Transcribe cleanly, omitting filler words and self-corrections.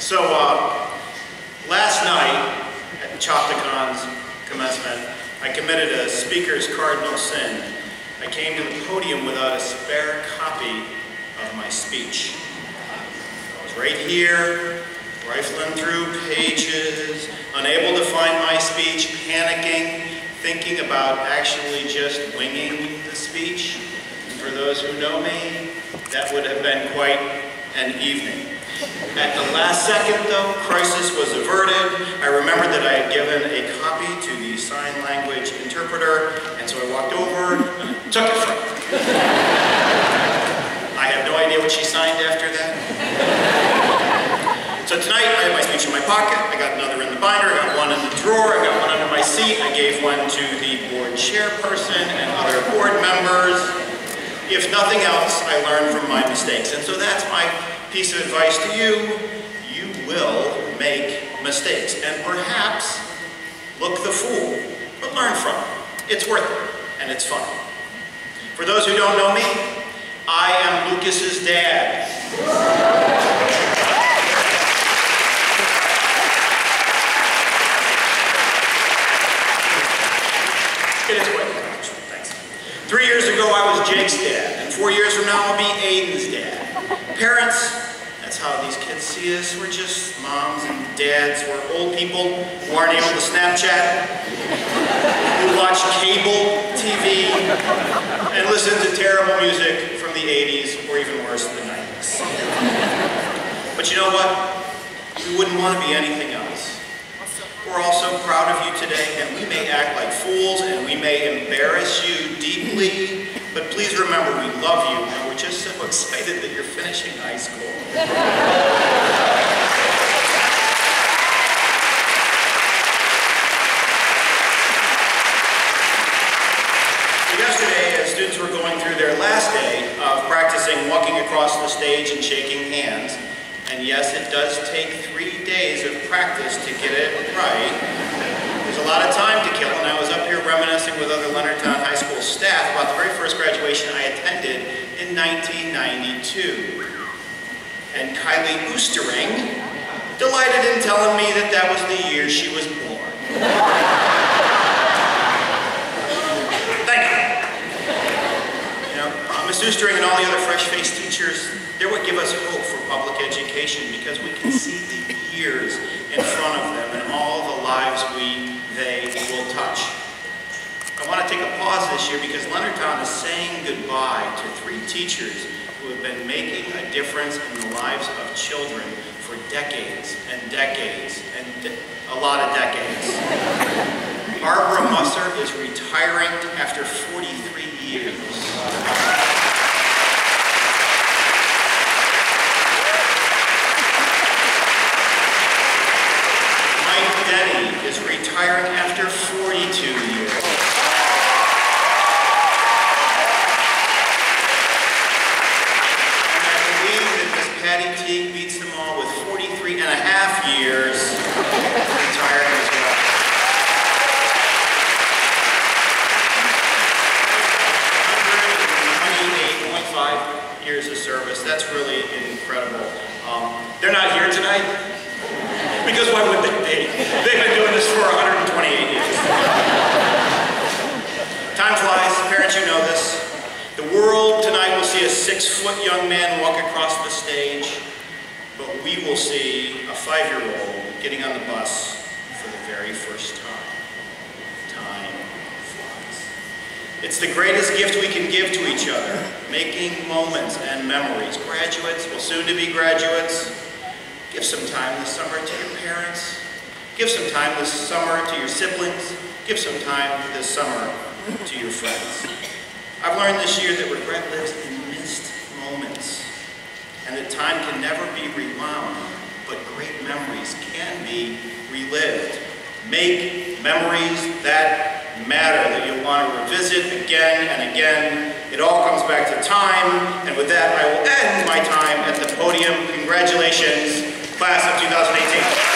So last night at Chopticon's commencement, I committed a speaker's cardinal sin. I came to the podium without a spare copy of my speech. I was right here, rifling through pages, unable to find my speech, panicking, thinking about actually just winging the speech. And for those who know me, that would have been quite an evening. At the last second, though, crisis was averted. I remembered that I had given a copy to the sign language interpreter, and so I walked over and took it from her. I have no idea what she signed after that. So tonight, I have my speech in my pocket. I got another in the binder. I got one in the drawer. I got one under my seat. I gave one to the board chairperson and other board members. If nothing else, I learned from my mistakes. And so that's my piece of advice to you. You will make mistakes. And perhaps look the fool, but learn from it. It's worth it, and it's fun. For those who don't know me, I am Lucas's dad. It is quite an accomplishment, thanks. 3 years ago, I was Jake's dad, and 4 years from now, I'll be Aiden's dad. Parents, that's how these kids see us. We're just moms and dads. We're old people who aren't able to Snapchat, who watch cable TV, and listen to terrible music from the 80s, or even worse, the 90s. But you know what? We wouldn't want to be anything else. We're all so proud of you today, and we may act like fools, and we may embarrass you deeply, but please remember we love you, and we're just so excited that you're finishing high school. Yesterday, as students were going through their last day of practicing walking across the stage and shaking hands, and yes, it does take 3 days of practice to get it right. There's a lot of time to kill, and I was up here reminiscing with other Leonardtown High School staff about the very first graduation I attended in 1992. And Kylie Oostering delighted in telling me that that was the year she was born. Thank you. You know, Ms. Oostering and all the other fresh-faced teachers, they're what give us hope for public education because we can see the years in front of them and all the lives they will touch. I want to take a pause this year because Leonardtown is saying goodbye to 3 teachers who have been making a difference in the lives of children for decades and decades and a lot of decades. Barbara Musser is retiring after 43 years. Denny is retiring after 42 years. And I believe that Miss Patty Teague beats them all with 43 and a half years retiring as well. 128.5 years of service. That's really incredible. They're not here tonight. Because why would they be? They've been doing this for 128 years. Time flies, parents, you know this. The world tonight will see a 6-foot young man walk across the stage, but we will see a 5-year-old getting on the bus for the very first time. Time flies. It's the greatest gift we can give to each other, making moments and memories. Graduates, well, soon to be graduates, give some time this summer to your parents. Give some time this summer to your siblings. Give some time this summer to your friends. I've learned this year that regret lives in missed moments, and that time can never be rewound, but great memories can be relived. Make memories that matter, that you'll want to revisit again and again. It all comes back to time, and with that, I will end my time at the podium. Congratulations, class of 2018.